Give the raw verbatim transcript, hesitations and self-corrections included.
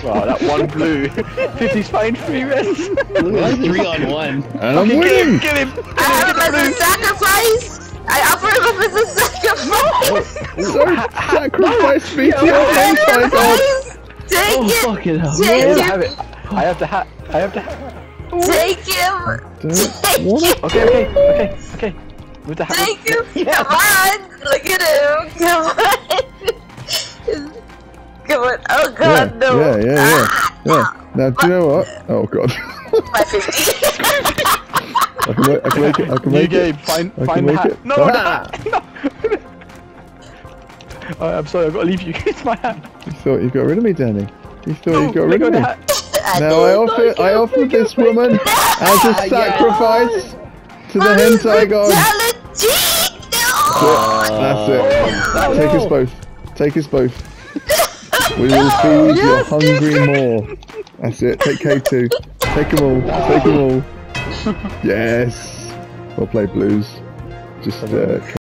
Wow, that one blue. fifty's fine, three reds. Three on one. And I'm Okay, winning! Get him! I have him as a sacrifice! I offer him up as a sacrifice! Don't sacrifice me to your face, my god! Take Oh, it! fucking hell. Take I it! have it. I have the hat. I have the hat. Take him! Don't Take want him! Okay, okay, okay, okay. With the hat. Take him! Come on! Look at him! Come on! Come on! Oh Yeah, god, no! yeah, yeah, yeah, yeah. Now, do you know what? Oh god. My fifty! I can make, I can make it, I can New make game. it. Find, I can find the make hat. it. No, Ah! no, no. Oh, I'm sorry, I've got to leave you. It's my hat. You thought you got rid of me, Danny? You thought No, you got let rid go of the me? hat. Now I offer, I offer this woman as a sacrifice to the hentai god. That's it. Take us both. Take us both. We will feed your hungry maw. That's it. Take K two. Take them all. Take them all. Yes. We'll play blues. Just uh,